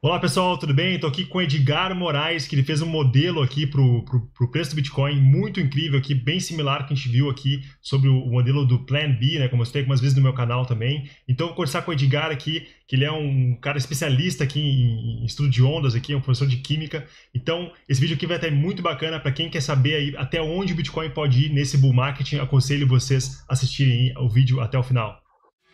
Olá pessoal, tudo bem? Estou aqui com o Edgar Moraes, que ele fez um modelo aqui para o preço do Bitcoin muito incrível aqui, bem similar que a gente viu aqui sobre o modelo do Plan B, né? Como eu mostrei algumas vezes no meu canal também. Então, eu vou conversar com o Edgar aqui, que ele é um cara especialista aqui em estudo de ondas, aqui, é um professor de química. Então, esse vídeo aqui vai estar muito bacana para quem quer saber aí até onde o Bitcoin pode ir nesse bull market. Aconselho vocês assistirem o vídeo até o final.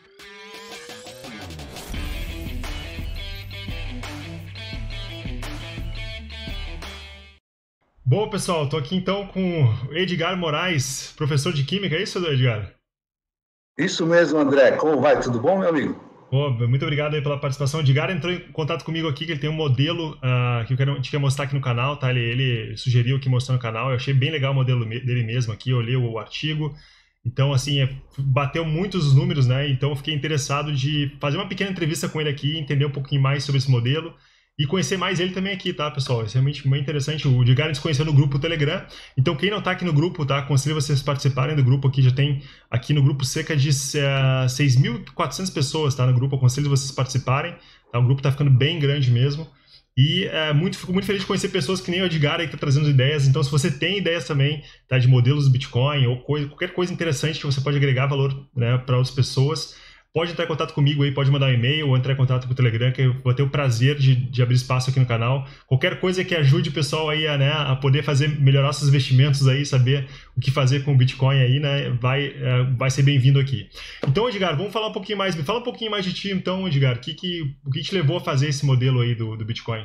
Bom, pessoal, estou aqui então com o Edgar Moraes, professor de Química, é isso, Edgar? Isso mesmo, André. Como vai? Tudo bom, meu amigo? Pô, muito obrigado aí pela participação. O Edgar entrou em contato comigo aqui, que ele tem um modelo que a gente quer mostrar aqui no canal, tá? Ele sugeriu aqui mostrar no canal. Eu achei bem legal o modelo dele mesmo aqui, eu li o artigo. Então, assim, bateu muitos os números, né? Então, eu fiquei interessado de fazer uma pequena entrevista com ele aqui, entender um pouquinho mais sobre esse modelo e conhecer mais ele também aqui, tá, pessoal? Isso é realmente muito interessante. O Edgar a gente conheceu no grupo Telegram. Então, quem não tá aqui no grupo, tá? Aconselho vocês participarem do grupo aqui. Já tem aqui no grupo cerca de 6.400 pessoas, tá? No grupo, aconselho vocês participarem. Tá? O grupo tá ficando bem grande mesmo. E fico muito feliz de conhecer pessoas que nem o Edgar aí que tá trazendo ideias. Então, se você tem ideias também, tá, de modelos do Bitcoin ou qualquer coisa interessante que você pode agregar valor, né, para outras pessoas, pode entrar em contato comigo aí, pode mandar um e-mail ou entrar em contato com o Telegram, que eu vou ter o prazer de abrir espaço aqui no canal. Qualquer coisa que ajude o pessoal aí a poder melhorar seus investimentos aí, saber o que fazer com o Bitcoin aí, né, vai ser bem-vindo aqui. Então, Edgar, vamos falar um pouquinho mais. Me fala um pouquinho mais de ti, então, Edgar. O que te levou a fazer esse modelo aí do Bitcoin?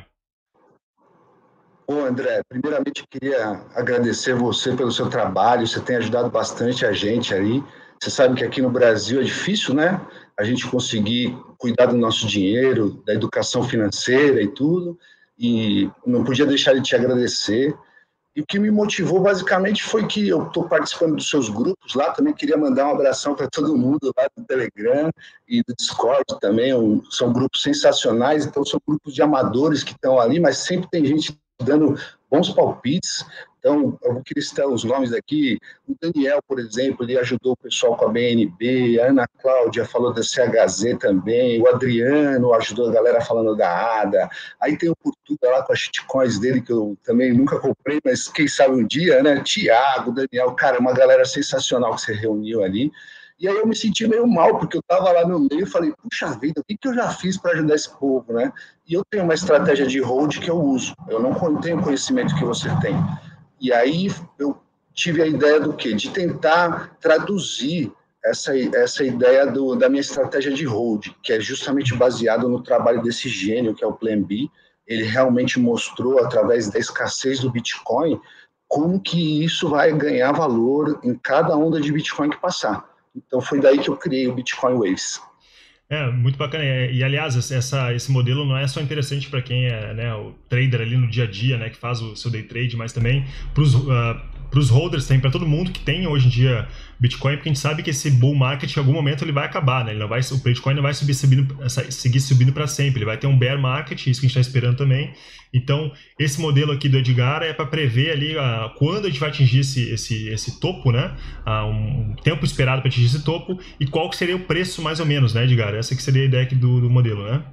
Bom, André, primeiramente queria agradecer você pelo seu trabalho. Você tem ajudado bastante a gente aí. Você sabe que aqui no Brasil é difícil, né? A gente conseguir cuidar do nosso dinheiro, da educação financeira e tudo. E não podia deixar de te agradecer. E o que me motivou basicamente foi que eu estou participando dos seus grupos lá, também queria mandar um abração para todo mundo lá do Telegram e do Discord também, são grupos sensacionais, então são grupos de amadores que estão ali, mas sempre tem gente dando bons palpites. Então, eu vou querer citar os nomes aqui. O Daniel, por exemplo, ele ajudou o pessoal com a BNB, a Ana Cláudia falou da CHZ também, o Adriano ajudou a galera falando da ADA. Aí tem o Portuga lá com as shitcoins dele, que eu também nunca comprei, mas quem sabe um dia, né? Tiago, Daniel, cara, uma galera sensacional que você reuniu ali. E aí eu me senti meio mal, porque eu estava lá no meio e falei, puxa vida, o que, que eu já fiz para ajudar esse povo, né? E eu tenho uma estratégia de hold que eu uso. Eu não tenho o conhecimento que você tem. E aí eu tive a ideia do quê? De tentar traduzir essa ideia da minha estratégia de hold, que é justamente baseado no trabalho desse gênio, que é o Plan B. Ele realmente mostrou, através da escassez do Bitcoin, como que isso vai ganhar valor em cada onda de Bitcoin que passar. Então, foi daí que eu criei o Bitcoin Waves. Muito bacana. E, aliás, esse modelo não é só interessante para quem é, né, o trader ali no dia a dia, né, que faz o seu day trade, mas também para os holders, tem para todo mundo que tem hoje em dia Bitcoin, porque a gente sabe que esse bull market em algum momento ele vai acabar, né? Ele não vai, o Bitcoin não vai seguir subindo para sempre. Ele vai ter um bear market, isso que a gente está esperando também. Então, esse modelo aqui do Edgar é para prever ali quando a gente vai atingir esse topo, né? Um tempo esperado para atingir esse topo e qual que seria o preço mais ou menos, né, Edgar? Essa que seria a ideia aqui do modelo, né?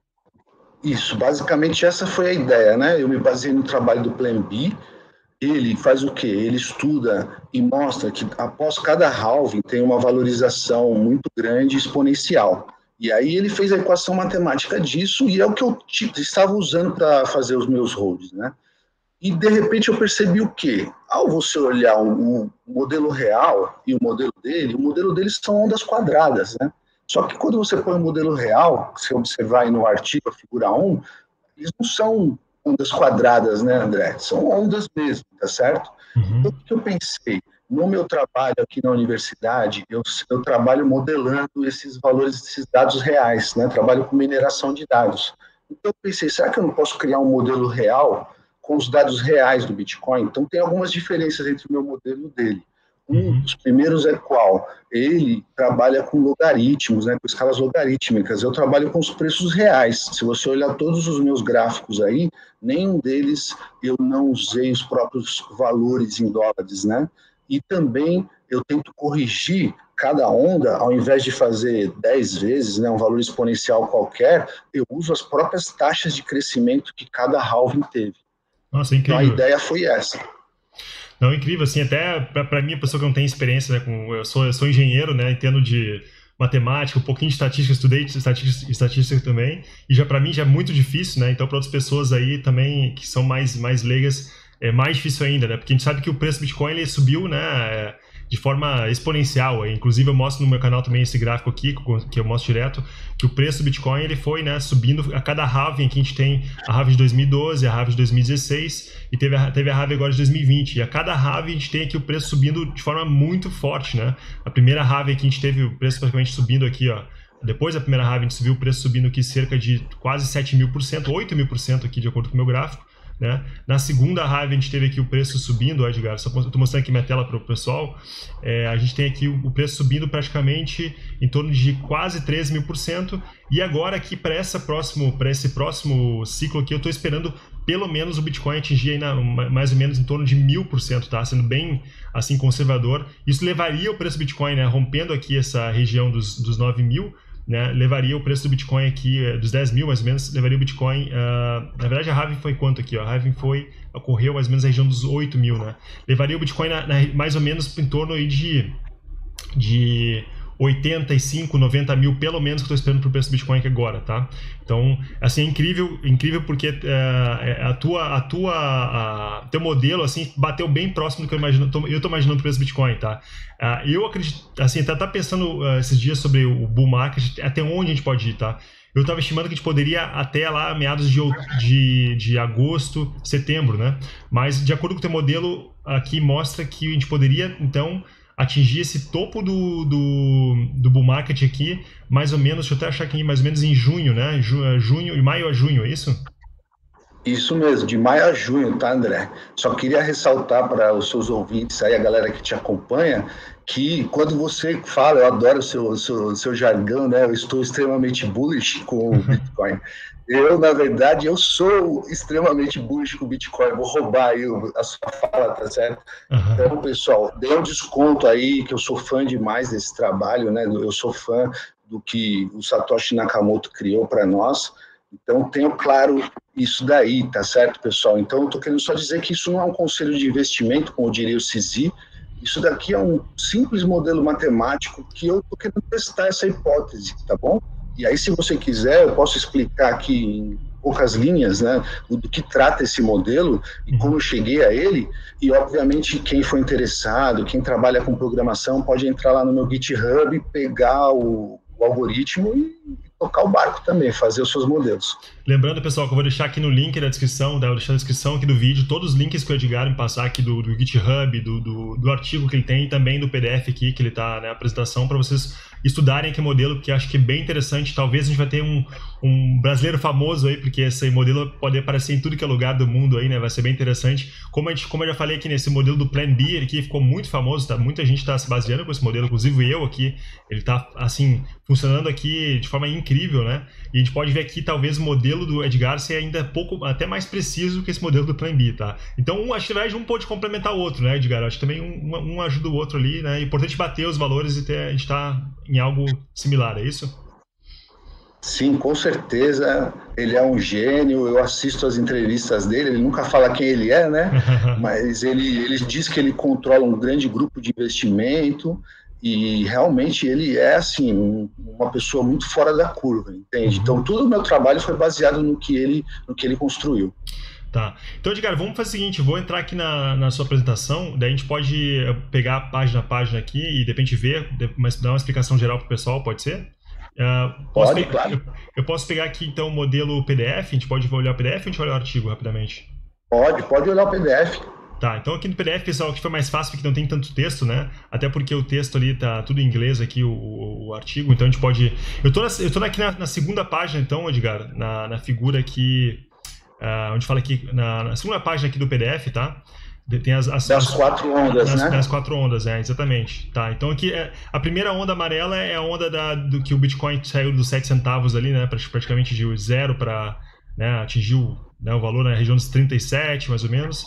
Isso, basicamente essa foi a ideia, né? Eu me baseei no trabalho do Plan B. Ele faz o quê? Ele estuda e mostra que após cada halving tem uma valorização muito grande exponencial. E aí ele fez a equação matemática disso e é o que eu estava usando para fazer os meus holds, né? E de repente eu percebi o quê? Ao você olhar o modelo real e o modelo deles são ondas quadradas, né? Só que quando você põe o modelo real, se você observar aí no artigo, a figura 1, eles não são ondas quadradas, né, André? São ondas mesmo, tá certo? Então, Uhum. o que eu pensei? No meu trabalho aqui na universidade, eu trabalho modelando esses valores, esses dados reais, né? Trabalho com mineração de dados. Então, eu pensei, será que eu não posso criar um modelo real com os dados reais do Bitcoin? Então, tem algumas diferenças entre o meu modelo e o dele. Um Uhum. dos primeiros é qual? Ele trabalha com logaritmos, né, com escalas logarítmicas. Eu trabalho com os preços reais. Se você olhar todos os meus gráficos aí, nenhum deles eu não usei os próprios valores em dólares, né? E também eu tento corrigir cada onda, ao invés de fazer 10 vezes, né, um valor exponencial qualquer, eu uso as próprias taxas de crescimento que cada halving teve. Nossa, Então a incrível. ideia foi essa. Não, incrível, assim, até para mim, a pessoa que não tem experiência, né, eu sou engenheiro, né, entendo de matemática, um pouquinho de estatística, estudei estatística também, e já para mim já é muito difícil, né, então para outras pessoas aí também que são mais leigas, é mais difícil ainda, né, porque a gente sabe que o preço do Bitcoin ele subiu, né, de forma exponencial, inclusive eu mostro no meu canal também esse gráfico aqui, que eu mostro direto, que o preço do Bitcoin ele foi, né, subindo a cada halving. Aqui a gente tem a halving de 2012, a halving de 2016 e teve a halving agora de 2020, e a cada halving a gente tem aqui o preço subindo de forma muito forte, né, a primeira halving aqui a gente teve o preço praticamente subindo aqui, ó. Depois da primeira halving a gente subiu o preço subindo aqui cerca de quase 7.000%, 8.000% aqui de acordo com o meu gráfico, né? Na segunda halving a gente teve aqui o preço subindo, ó, Edgar, estou mostrando aqui minha tela para o pessoal, a gente tem aqui o preço subindo praticamente em torno de quase 13.000%, e agora aqui para esse próximo ciclo aqui eu estou esperando pelo menos o Bitcoin atingir aí mais ou menos em torno de 1.000%, tá? Sendo bem assim conservador. Isso levaria o preço do Bitcoin, né, rompendo aqui essa região dos 9.000, né, levaria o preço do Bitcoin aqui, dos 10 mil mais ou menos, levaria o Bitcoin, na verdade a halving foi quanto aqui, ó? A halving ocorreu mais ou menos na região dos 8 mil, né? Levaria o Bitcoin mais ou menos em torno aí de 85, 90 mil, pelo menos, que eu estou esperando para o preço do Bitcoin aqui agora, tá? Então, assim, é incrível porque teu modelo, assim, bateu bem próximo do que eu estou imaginando o preço do Bitcoin, tá? Eu acredito, assim, tá pensando esses dias sobre o bull market, até onde a gente pode ir, tá? Eu estava estimando que a gente poderia até lá meados de agosto, setembro, né? Mas, de acordo com o teu modelo, aqui mostra que a gente poderia, então, atingir esse topo do bull market aqui, mais ou menos, deixa eu até achar aqui, mais ou menos em junho, né? De maio a junho, é isso? Isso mesmo, de maio a junho, tá, André? Só queria ressaltar para os seus ouvintes aí, a galera que te acompanha, que quando você fala, eu adoro o seu jargão, né? Eu estou extremamente bullish com o Bitcoin. Eu, na verdade, eu sou extremamente bullish com o Bitcoin. Vou roubar aí a sua fala, tá certo? Uhum. Então, pessoal, dê um desconto aí, que eu sou fã demais desse trabalho, né? Eu sou fã do que o Satoshi Nakamoto criou para nós. Então, tenho claro isso daí, tá certo, pessoal? Então, eu estou querendo só dizer que isso não é um conselho de investimento, como diria o Cizi. Isso daqui é um simples modelo matemático que eu estou querendo testar essa hipótese, tá bom? E aí, se você quiser, eu posso explicar aqui em poucas linhas, né, do que trata esse modelo e como eu cheguei a ele. E, obviamente, quem for interessado, quem trabalha com programação, pode entrar lá no meu GitHub, pegar o algoritmo e tocar o barco também, fazer os seus modelos. Lembrando, pessoal, que eu vou deixar aqui no link da descrição, vou deixar na descrição aqui do vídeo, todos os links que o Edgar me passar aqui do GitHub, do artigo que ele tem e também do PDF aqui que ele está na apresentação, para vocês estudarem aqui o modelo, porque acho que é bem interessante. Talvez a gente vai ter um brasileiro famoso aí, porque esse modelo pode aparecer em tudo que é lugar do mundo aí, né? Vai ser bem interessante. Como eu já falei aqui nesse modelo do Plan B, ele aqui ficou muito famoso, tá? Muita gente está se baseando com esse modelo, inclusive eu aqui, ele está assim, funcionando aqui de forma incrível, né? E a gente pode ver aqui talvez o modelo do Edgar ser ainda até mais preciso que esse modelo do Plan B, tá? Então, acho que um pode complementar o outro, né, Edgar? Acho que também um ajuda o outro ali, né? É importante bater os valores e a gente tá em algo similar, é isso? Sim, com certeza. Ele é um gênio. Eu assisto as entrevistas dele. Ele nunca fala quem ele é, né? Mas ele diz que ele controla um grande grupo de investimento e realmente ele é, assim, uma pessoa muito fora da curva, entende? Então, todo o meu trabalho foi baseado no que ele construiu. Tá. Então, Edgar, vamos fazer o seguinte, vou entrar aqui na sua apresentação, daí a gente pode pegar página a página aqui e de repente ver, mas dar uma explicação geral para o pessoal, pode ser? Claro. Eu posso pegar aqui então o modelo PDF, a gente pode olhar o PDF ou a gente vai olhar o artigo rapidamente? Pode olhar o PDF. Tá, então aqui no PDF, pessoal, que foi mais fácil porque não tem tanto texto, né? Até porque o texto ali tá tudo em inglês aqui, o artigo, então a gente pode... Eu tô aqui na segunda página então, Edgar, na figura aqui... onde fala aqui, na segunda página aqui do PDF, tá? Tem as quatro ondas, né? Das quatro ondas, exatamente. Tá, então aqui, a primeira onda amarela é a onda do que o Bitcoin saiu dos 7 centavos ali, né? Praticamente de zero para, né, atingiu, né, o valor na região dos 37, mais ou menos.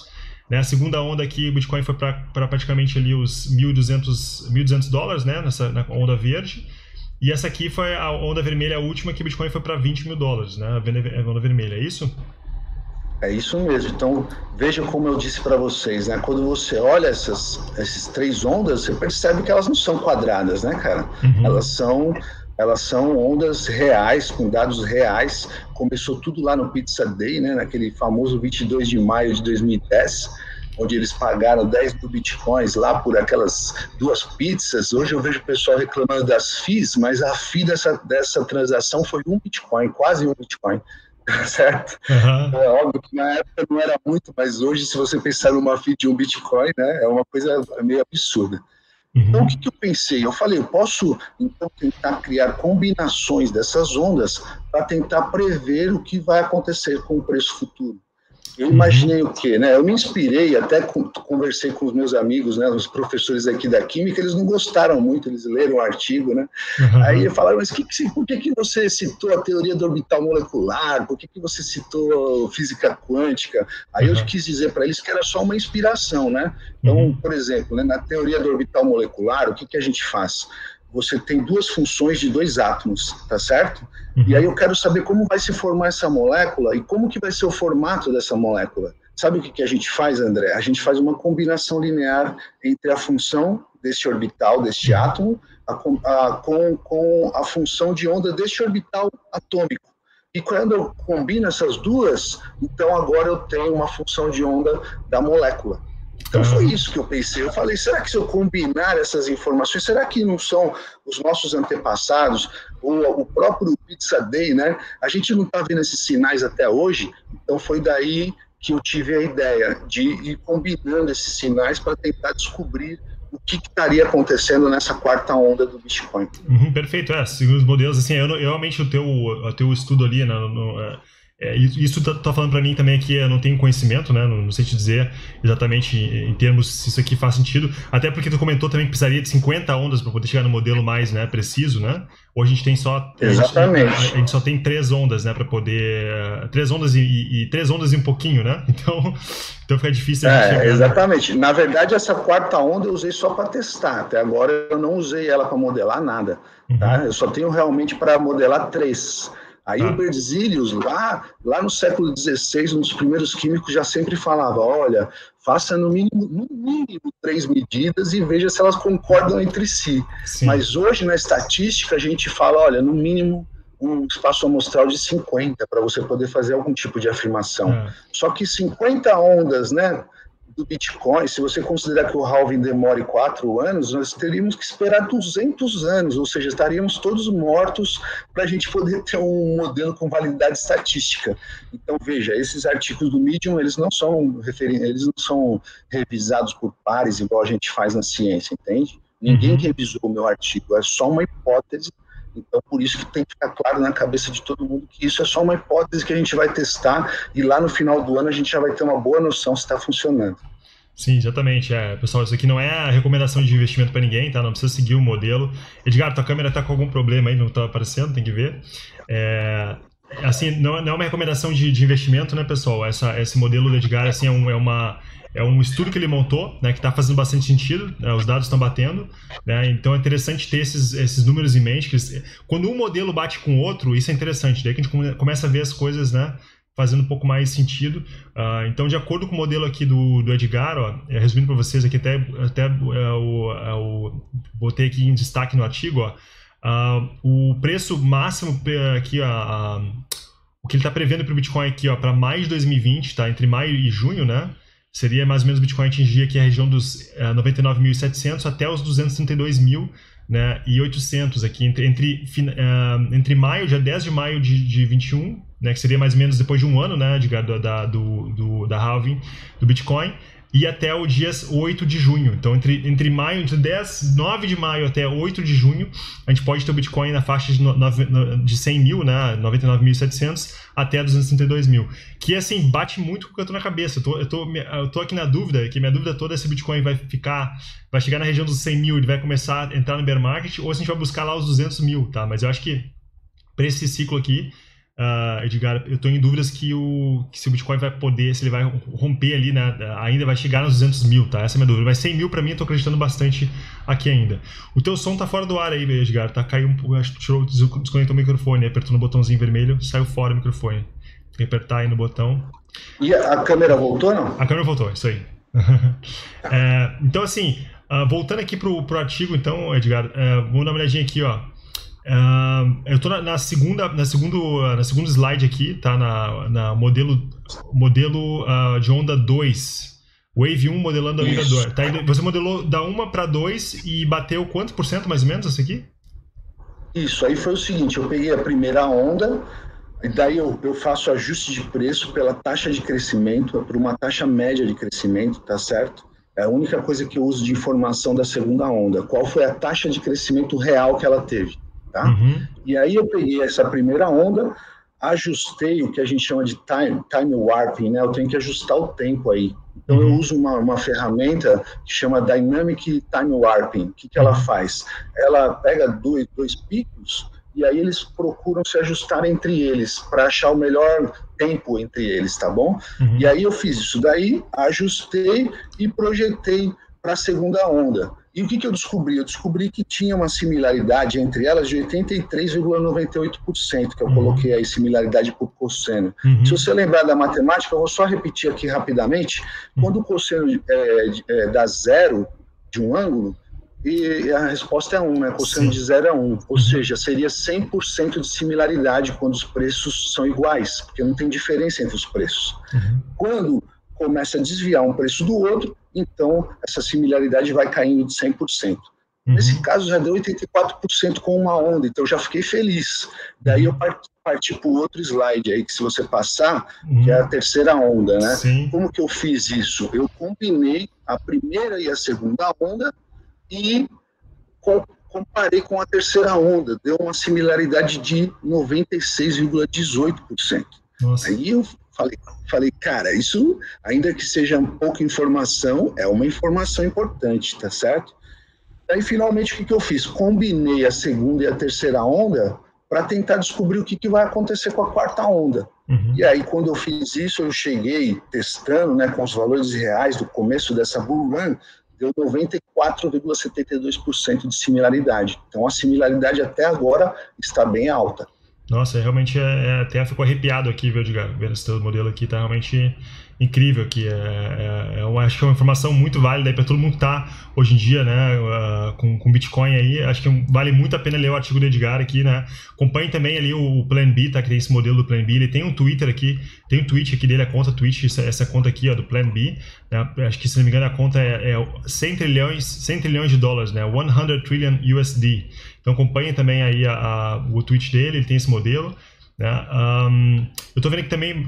né? A segunda onda aqui, o Bitcoin foi para praticamente ali os 1.200 dólares, né? Na onda verde. E essa aqui foi a onda vermelha, a última, que o Bitcoin foi para 20 mil dólares, né? A onda vermelha, é isso? É isso mesmo. Então, veja como eu disse para vocês, né? Quando você olha essas três ondas, você percebe que elas não são quadradas, né, cara? Uhum. Elas são ondas reais, com dados reais. Começou tudo lá no Pizza Day, né? Naquele famoso 22 de maio de 2010, onde eles pagaram 10 mil bitcoins lá por aquelas duas pizzas. Hoje eu vejo o pessoal reclamando das FIIs, mas a FII dessa transação foi um bitcoin, quase um bitcoin. Certo? Uhum. É óbvio que na época não era muito, mas hoje, se você pensar numa FII de um Bitcoin, né, é uma coisa meio absurda. Então, o Uhum. que eu pensei? Eu falei, eu posso, então, tentar criar combinações dessas ondas para tentar prever o que vai acontecer com o preço futuro. Eu Uhum. imaginei o quê, né? Eu me inspirei, até conversei com os meus amigos, né, os professores aqui da Química, eles não gostaram muito, eles leram o artigo, né? Aí Uhum. falaram, mas por que você citou a teoria do orbital molecular? Por que você citou física quântica? Aí eu Uhum. quis dizer para eles que era só uma inspiração, né? Então, Uhum. por exemplo, né, na teoria do orbital molecular, o que a gente faz? Você tem duas funções de dois átomos, tá certo? E aí Uhum. eu quero saber como vai se formar essa molécula e como que vai ser o formato dessa molécula. Sabe o que a gente faz, André? A gente faz uma combinação linear entre a função desse orbital, deste Uhum. átomo, com a função de onda deste orbital atômico. E quando eu combino essas duas, então agora eu tenho uma função de onda da molécula. Então foi Uhum. isso que eu pensei. Eu falei, será que se eu combinar essas informações, será que não são os nossos antepassados, ou o próprio Pizza Day, né? A gente não está vendo esses sinais até hoje, então foi daí que eu tive a ideia de ir combinando esses sinais para tentar descobrir o que estaria acontecendo nessa quarta onda do Bitcoin. Uhum, perfeito, segundo os modelos, assim, eu realmente o teu estudo ali, né, isso tá falando para mim também que eu não tenho conhecimento, né, não sei te dizer exatamente em termos se isso aqui faz sentido, até porque tu comentou também que precisaria de 50 ondas para poder chegar no modelo mais, né, preciso, né, hoje a gente tem só, a Exatamente. gente só tem 3 ondas, né, para poder, 3 ondas e 3 ondas e um pouquinho, né, então fica difícil a gente chegar, né. Exatamente. Na verdade, essa quarta onda eu usei só para testar. Até agora eu não usei ela para modelar nada. Tá? Uhum, Eu só tenho realmente para modelar três. Aí o tá. Berzelius, lá no século XVI, um dos primeiros químicos, já sempre falava, olha, faça no mínimo 3 medidas e veja se elas concordam entre si. Sim. Mas hoje, na estatística, a gente fala, olha, no mínimo um espaço amostral de 50 para você poder fazer algum tipo de afirmação. É. Só que 50 ondas, né, do Bitcoin, se você considerar que o halving demore 4 anos, nós teríamos que esperar 200 anos, ou seja, estaríamos todos mortos para a gente poder ter um modelo com validade estatística. Então, veja, esses artigos do Medium, eles não são revisados por pares, igual a gente faz na ciência, entende? Ninguém Uhum. revisou o meu artigo, é só uma hipótese. Então, por isso que tem que ficar claro na cabeça de todo mundo que isso é só uma hipótese que a gente vai testar e lá no final do ano a gente já vai ter uma boa noção se está funcionando. Sim, exatamente. Pessoal, isso aqui não é a recomendação de investimento para ninguém, tá? Não precisa seguir o modelo. Edgar, tua câmera tá com algum problema aí, não tá aparecendo, tem que ver. É, assim, não é uma recomendação de investimento, né, pessoal? Esse modelo do Edgar, assim, é um estudo que ele montou, né, que está fazendo bastante sentido, né, os dados estão batendo, né, então é interessante ter esses números em mente. Quando um modelo bate com o outro, isso é interessante, daí que a gente começa a ver as coisas, né, fazendo um pouco mais sentido. Então, de acordo com o modelo aqui do Edgar, ó, resumindo para vocês aqui, até botei aqui em destaque no artigo, ó, o preço máximo aqui, o que ele está prevendo para o Bitcoin aqui, ó, para maio de 2020, tá? Entre maio e junho, né? Seria mais ou menos o Bitcoin atingir aqui a região dos 99.700 até os 232.000, né, e 800 aqui, entre maio, dia 10 de maio de 21, né, que seria mais ou menos depois de um ano, né, da halving do Bitcoin, e até o dia 8 de junho. Então, entre 9 de maio até 8 de junho, a gente pode ter o Bitcoin na faixa de 100 mil, né, 99.700, até 232 mil. Que, assim, bate muito com o que eu tô na cabeça. Eu tô aqui na dúvida, que minha dúvida toda é se o Bitcoin vai chegar na região dos 100 mil, ele vai começar a entrar no bear market, ou se a gente vai buscar lá os 200 mil, tá? Mas eu acho que para esse ciclo aqui, Edgar, eu estou em dúvidas que se o Bitcoin vai poder, se ele vai romper ali, né, ainda vai chegar nos 200 mil, tá? Essa é a minha dúvida. Mas 100 mil para mim, eu tô acreditando bastante aqui ainda. O teu som tá fora do ar aí, Edgar, tá? Caiu um pouco, acho que desconectou o microfone, apertou no botãozinho vermelho, saiu fora o microfone. Tem que apertar aí no botão. E a câmera voltou, não? A câmera voltou, isso aí. Então, assim, voltando aqui pro artigo, então, Edgar, vamos dar uma olhadinha aqui, ó. Eu tô na segundo slide aqui, tá? Na modelo de onda 2. Wave 1 modelando a onda 2. Tá? Você modelou da 1 para 2 e bateu quantos por cento mais ou menos isso aqui? Isso, aí foi o seguinte, eu peguei a primeira onda, e daí eu faço ajuste de preço pela taxa de crescimento, por uma taxa média de crescimento, tá certo? É a única coisa que eu uso de informação da segunda onda. Qual foi a taxa de crescimento real que ela teve, tá? Uhum. E aí eu peguei essa primeira onda, ajustei o que a gente chama de time warping, né? Eu tenho que ajustar o tempo aí. Então eu uso uma ferramenta que chama Dynamic Time Warping. O que ela faz? Ela pega dois picos e aí eles procuram se ajustar entre eles para achar o melhor tempo entre eles, tá bom? Uhum. E aí eu fiz isso daí, ajustei e projetei para a segunda onda. E o que eu descobri? Eu descobri que tinha uma similaridade entre elas de 83,98%, que eu coloquei aí, similaridade por cosseno. Se você lembrar da matemática, eu vou só repetir aqui rapidamente. Quando o cosseno dá zero de um ângulo, e a resposta é 1, né? Cosseno de 0 é 1. Ou seja, seria 100% de similaridade quando os preços são iguais, porque não tem diferença entre os preços. Quando começa a desviar um preço do outro, então essa similaridade vai caindo de 100%. Nesse caso já deu 84% com uma onda, então eu já fiquei feliz. Daí eu parti para o outro slide aí, que se você passar, que é a terceira onda, né? Sim. Como que eu fiz isso? Eu combinei a primeira e a segunda onda e comparei com a terceira onda, deu uma similaridade de 96,18%. Aí eu falei, cara, isso, ainda que seja pouca informação, é uma informação importante, tá certo? Aí, finalmente, o que eu fiz? Combinei a segunda e a terceira onda para tentar descobrir o que vai acontecer com a quarta onda. E aí, quando eu fiz isso, eu cheguei testando, né, com os valores reais do começo dessa bull run, deu 94,72% de similaridade. Então, a similaridade até agora está bem alta. Nossa, realmente até ficou arrepiado aqui, viu, Edgar? Vendo esse teu modelo aqui, tá realmente incrível aqui. Eu acho que é uma informação muito válida para todo mundo que tá hoje em dia, né, com Bitcoin aí. Acho que vale muito a pena ler o artigo do Edgar aqui, né? Acompanhe também ali o Plan B, tá? Que tem esse modelo do Plan B. Ele tem um Twitter aqui, tem um tweet aqui dele, a conta Twitch, essa conta aqui, ó, do Plan B. Né? Acho que, se não me engano, a conta é 100 trilhões de dólares, né? 100 trillion USD. Então acompanhe também aí o tweet dele, ele tem esse modelo. Né? Eu tô vendo aqui também...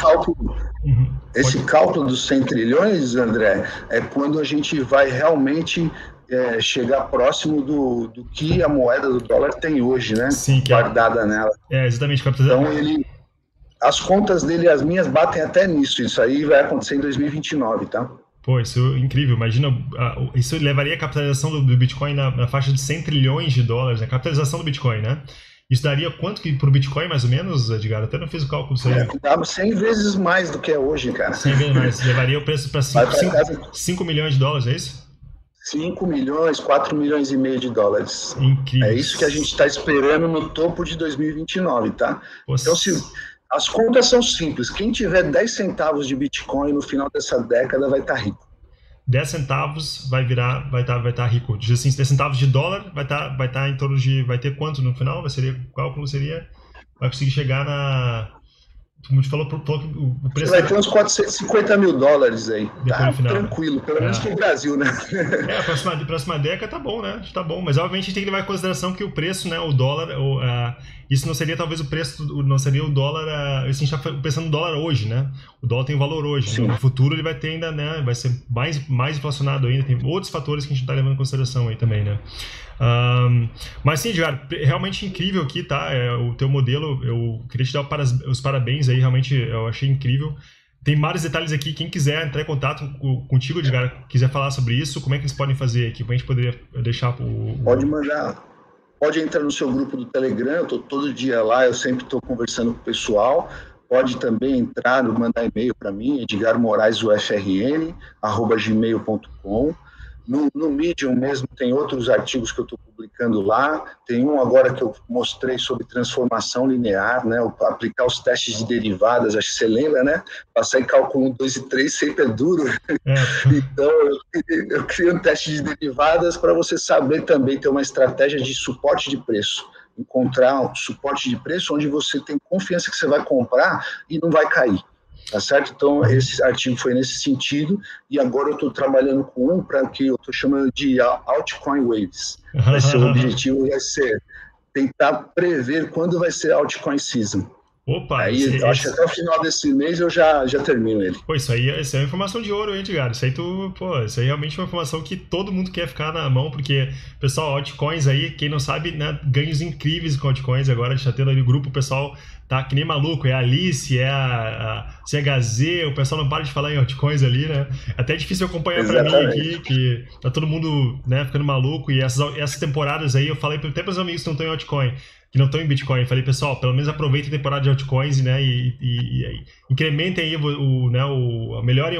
Esse cálculo dos 100 trilhões, André, é quando a gente vai realmente chegar próximo do que a moeda do dólar tem hoje, né? Sim, guardada nela. Exatamente. Então, as contas dele e as minhas batem até nisso. Isso aí vai acontecer em 2029, tá? Pô, isso é incrível. Imagina, isso levaria a capitalização do Bitcoin na faixa de 100 trilhões de dólares, né? Capitalização do Bitcoin, né? Isso daria quanto que pro Bitcoin, mais ou menos, Edgar? Até não fiz o cálculo disso aí. Dava 100 vezes mais do que é hoje, cara. 100 vezes mais. Levaria o preço para 5 milhões de dólares, é isso? 5 milhões, 4 milhões e meio de dólares. Incrível. É isso que a gente está esperando no topo de 2029, tá? Nossa. Então, as contas são simples. Quem tiver 10 centavos de Bitcoin no final dessa década vai estar rico. 10 centavos vai estar rico. Diz assim, 10 centavos de dólar vai estar em torno de... Vai ter quanto no final? O cálculo seria... Vai conseguir chegar na... Como te falou, o preço... Você vai ter uns 450 mil dólares aí. Tá tranquilo, pelo menos pro Brasil, né? A próxima década tá bom, né? Tá bom, mas obviamente a gente tem que levar em consideração que o preço, né, o dólar, isso não seria talvez o preço, não seria o dólar, isso a gente tá pensando no dólar hoje, né? O dólar tem valor hoje, Sim. No futuro ele vai ter ainda, né, vai ser mais inflacionado ainda, tem outros fatores que a gente tá levando em consideração aí também, né? Mas sim, Edgar, realmente incrível aqui, tá? O teu modelo, eu queria te dar os parabéns aí, realmente eu achei incrível. Tem vários detalhes aqui, quem quiser entrar em contato contigo, Edgar, quiser falar sobre isso, como é que eles podem fazer aqui? Como a gente poderia deixar Pode mandar. Pode entrar no seu grupo do Telegram, eu estou todo dia lá, eu sempre estou conversando com o pessoal. Pode também entrar, mandar e-mail para mim, edgarmoraesufrn@gmail.com. No Medium mesmo tem outros artigos que eu estou publicando lá. Tem um agora que eu mostrei sobre transformação linear, né? Aplicar os testes de derivadas, acho que você lembra, né? Passar em cálculo 1, 2 e 3 sempre é duro. Então, eu criei um teste de derivadas para você saber também ter uma estratégia de suporte de preço. Encontrar um suporte de preço onde você tem confiança que você vai comprar e não vai cair. Tá certo? Então, esse artigo foi nesse sentido, e agora eu estou trabalhando com um para que eu estou chamando de altcoin waves. Vai ser o objetivo, vai ser tentar prever quando vai ser a altcoin season. Opa, aí, acho que até o final desse mês eu já termino ele. Pô, isso aí é uma informação de ouro, hein, Edgar? Isso aí realmente é uma informação que todo mundo quer ficar na mão, porque, pessoal, altcoins aí, quem não sabe, né, ganhos incríveis com altcoins agora, a gente tá tendo ali o grupo, o pessoal tá que nem maluco, é a Alice, é a CHZ, o pessoal não para de falar em altcoins ali, né? Até é difícil acompanhar para mim aqui, que tá todo mundo, né, ficando maluco, e essas temporadas aí, eu falei até pros amigos que não estão em altcoin, que não estão em Bitcoin. Eu falei, pessoal, pelo menos aproveitem a temporada de altcoins, né, e incrementem aí, melhorem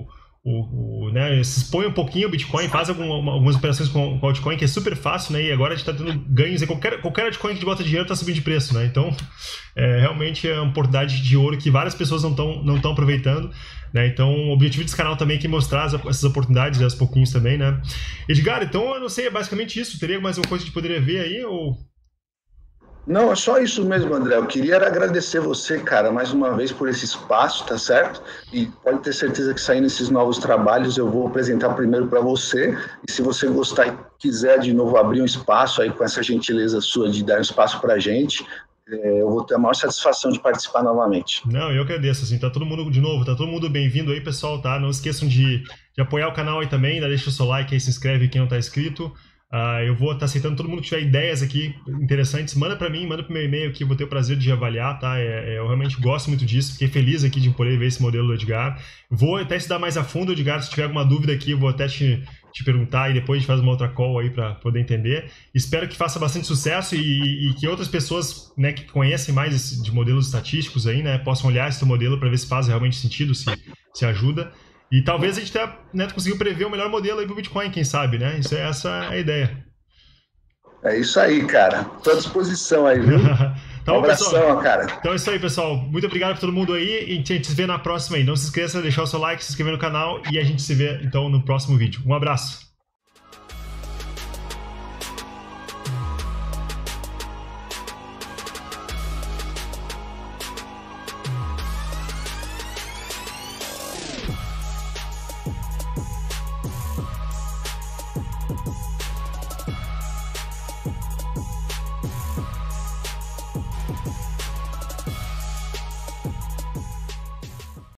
né, se expõe um pouquinho o Bitcoin, faz algumas operações com altcoin, que é super fácil, né, e agora a gente está tendo ganhos, qualquer altcoin que de bota dinheiro está subindo de preço, né, então realmente é uma oportunidade de ouro que várias pessoas não estão aproveitando, né, então o objetivo desse canal também é que mostrar essas oportunidades, aos pouquinhos também, né. Edgar, então eu não sei, é basicamente isso, teria mais uma coisa que a gente poderia ver aí, ou... Não, é só isso mesmo, André. Eu queria agradecer você, cara, mais uma vez por esse espaço, tá certo? E pode ter certeza que saindo esses novos trabalhos eu vou apresentar primeiro para você. E se você gostar e quiser de novo abrir um espaço aí com essa gentileza sua de dar um espaço para a gente, eu vou ter a maior satisfação de participar novamente. Não, eu agradeço, assim, tá todo mundo bem-vindo aí, pessoal, tá? Não esqueçam de apoiar o canal aí também, deixa o seu like aí, se inscreve quem não tá inscrito. Eu vou estar aceitando todo mundo que tiver ideias aqui interessantes, manda para mim, manda pro meu e-mail aqui, vou ter o prazer de avaliar, tá? Eu realmente gosto muito disso, fiquei feliz aqui de poder ver esse modelo do Edgar. Vou até estudar mais a fundo, Edgar, se tiver alguma dúvida aqui, eu vou até te perguntar e depois a gente faz uma outra call aí para poder entender. Espero que faça bastante sucesso e que outras pessoas, né, que conhecem mais de modelos estatísticos aí, né, possam olhar esse modelo para ver se faz realmente sentido, se ajuda. E talvez a gente tenha, né, conseguiu prever o melhor modelo aí pro Bitcoin, quem sabe, né? Essa é a ideia. É isso aí, cara. Estou à disposição aí, viu? Então, um abração, pessoal, cara. Então é isso aí, pessoal. Muito obrigado para todo mundo aí e a gente se vê na próxima aí. Não se esqueça de deixar o seu like, se inscrever no canal e a gente se vê, então, no próximo vídeo. Um abraço.